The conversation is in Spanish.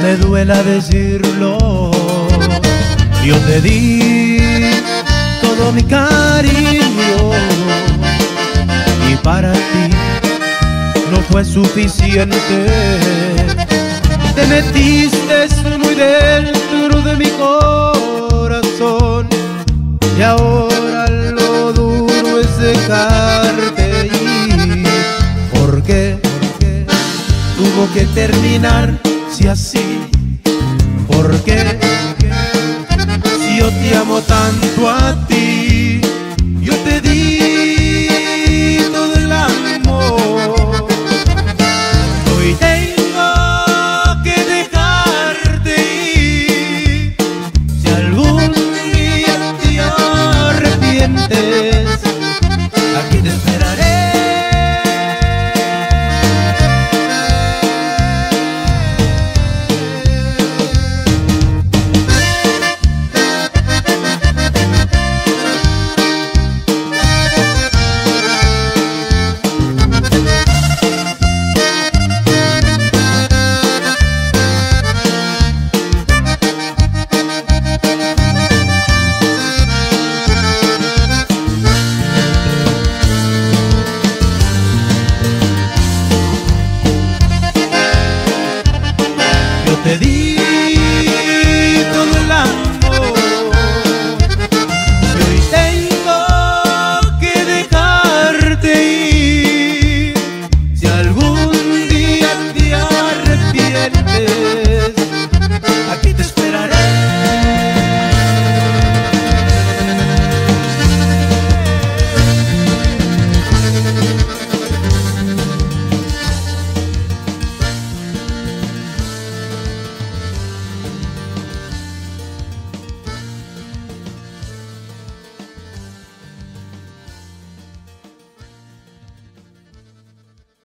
me duela decirlo, yo te di todo mi cariño y para ti no fue suficiente. Te metiste muy dentro de mi corazón y ahora lo duro es dejarte ir. ¿Por qué tuvo que terminar si así? ¿Por qué si yo te amo tanto a ti?